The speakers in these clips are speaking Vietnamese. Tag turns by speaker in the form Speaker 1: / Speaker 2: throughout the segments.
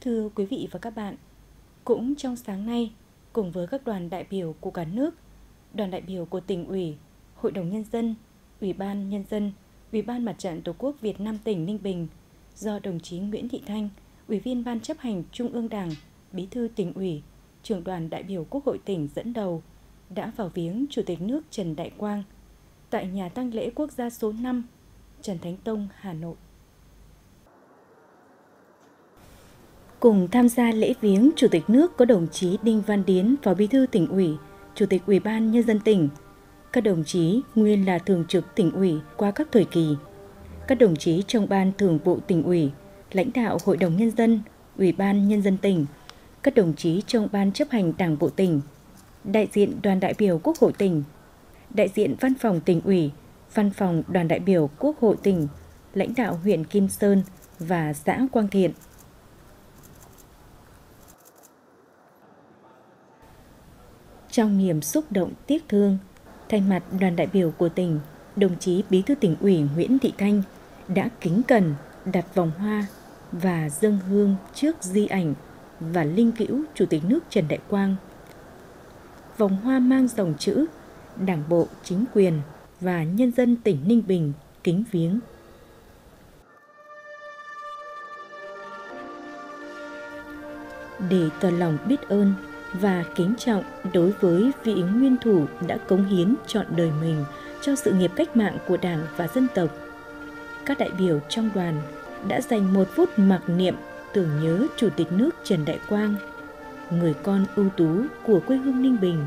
Speaker 1: Thưa quý vị và các bạn, cũng trong sáng nay, cùng với các đoàn đại biểu của cả nước, đoàn đại biểu của tỉnh ủy, Hội đồng Nhân dân, Ủy ban Nhân dân, Ủy ban Mặt trận Tổ quốc Việt Nam tỉnh Ninh Bình do đồng chí Nguyễn Thị Thanh, Ủy viên Ban chấp hành Trung ương Đảng, Bí thư tỉnh ủy, trưởng đoàn đại biểu Quốc hội tỉnh dẫn đầu, đã vào viếng Chủ tịch nước Trần Đại Quang tại nhà tang lễ quốc gia số 5, Trần Thánh Tông, Hà Nội. Cùng tham gia lễ viếng Chủ tịch nước có đồng chí Đinh Văn Điến, Phó Bí thư tỉnh ủy, Chủ tịch Ủy ban Nhân dân tỉnh, các đồng chí nguyên là thường trực tỉnh ủy qua các thời kỳ, các đồng chí trong Ban Thường vụ tỉnh ủy, lãnh đạo Hội đồng Nhân dân, Ủy ban Nhân dân tỉnh, các đồng chí trong Ban chấp hành Đảng bộ tỉnh, đại diện đoàn đại biểu Quốc hội tỉnh, đại diện Văn phòng tỉnh ủy, Văn phòng đoàn đại biểu Quốc hội tỉnh, lãnh đạo huyện Kim Sơn và xã Quang Thiện. Trong niềm xúc động tiếc thương, thay mặt đoàn đại biểu của tỉnh, đồng chí Bí thư tỉnh ủy Nguyễn Thị Thanh đã kính cẩn đặt vòng hoa và dâng hương trước di ảnh và linh cữu Chủ tịch nước Trần Đại Quang. Vòng hoa mang dòng chữ Đảng bộ, chính quyền và nhân dân tỉnh Ninh Bình kính viếng. Để tỏ lòng biết ơn và kính trọng đối với vị nguyên thủ đã cống hiến trọn đời mình cho sự nghiệp cách mạng của Đảng và dân tộc, các đại biểu trong đoàn đã dành 1 phút mặc niệm tưởng nhớ Chủ tịch nước Trần Đại Quang, người con ưu tú của quê hương Ninh Bình.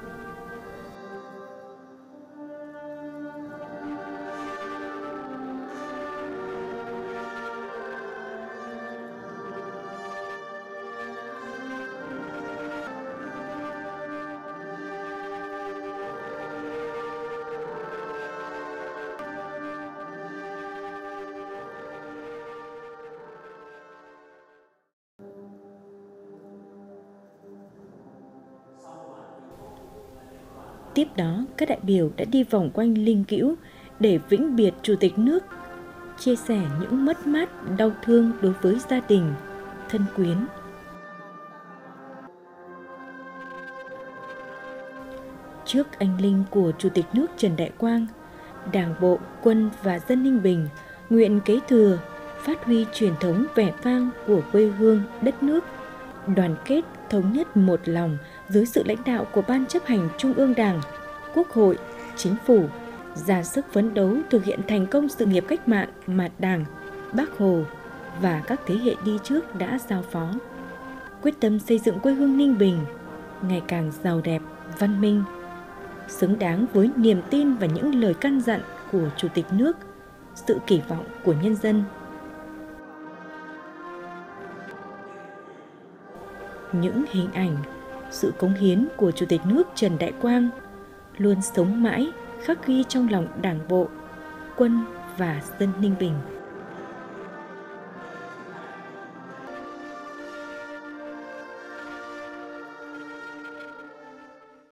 Speaker 1: Tiếp đó, các đại biểu đã đi vòng quanh linh cữu để vĩnh biệt Chủ tịch nước, chia sẻ những mất mát, đau thương đối với gia đình, thân quyến. Trước anh linh của Chủ tịch nước Trần Đại Quang, Đảng bộ, quân và dân Ninh Bình nguyện kế thừa, phát huy truyền thống vẻ vang của quê hương, đất nước, đoàn kết, thống nhất một lòng dưới sự lãnh đạo của Ban chấp hành Trung ương Đảng, Quốc hội, Chính phủ, ra sức phấn đấu thực hiện thành công sự nghiệp cách mạng mà Đảng, Bác Hồ và các thế hệ đi trước đã giao phó. Quyết tâm xây dựng quê hương Ninh Bình ngày càng giàu đẹp, văn minh, xứng đáng với niềm tin và những lời căn dặn của Chủ tịch nước, sự kỳ vọng của nhân dân. Những hình ảnh, sự cống hiến của Chủ tịch nước Trần Đại Quang luôn sống mãi, khắc ghi trong lòng Đảng bộ, quân và dân Ninh Bình.